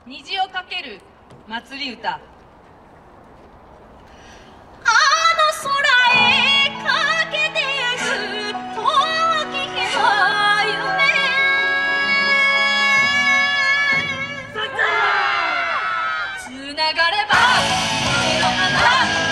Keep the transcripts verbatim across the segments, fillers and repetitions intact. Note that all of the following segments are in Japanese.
虹をかける祭り歌。 あの空へかけてゆく遠き日の夢、つながれば夢の花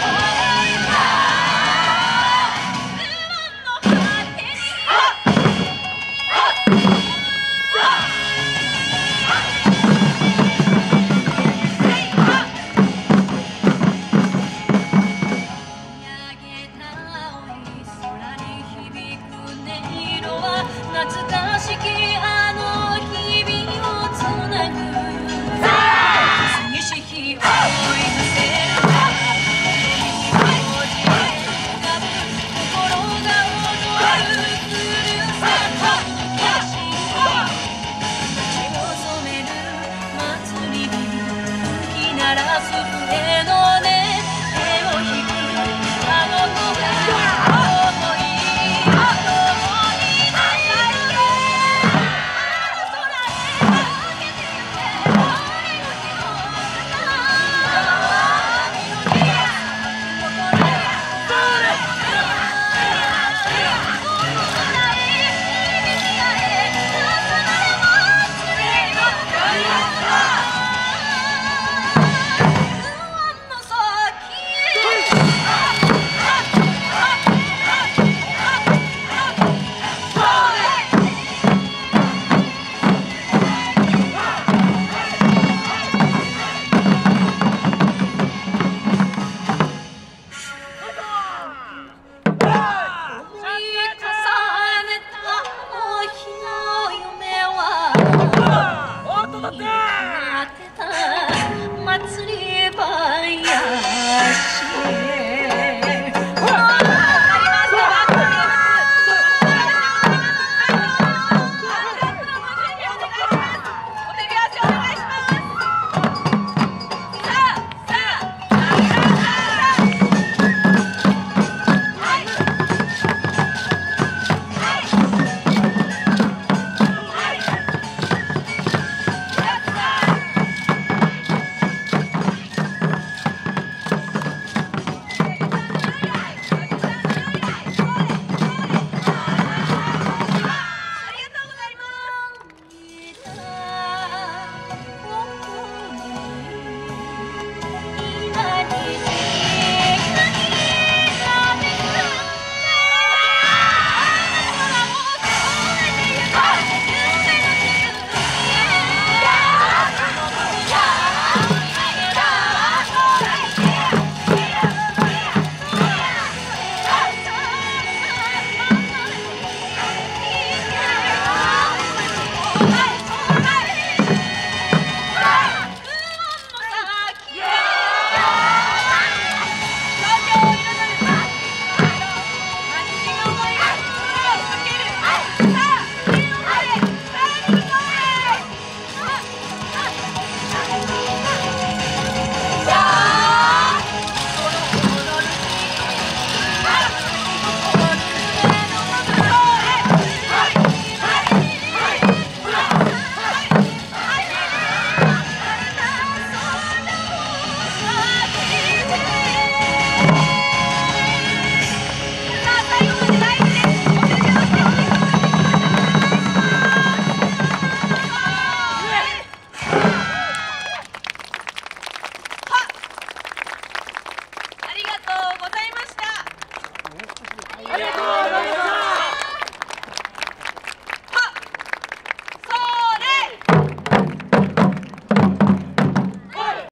懐かしきあの日々をつなぐ寂しき思い出せる文字が心が踊るふるさとの景色血を染める祭りに吹き鳴らす笛の音、手を引くあの子がだって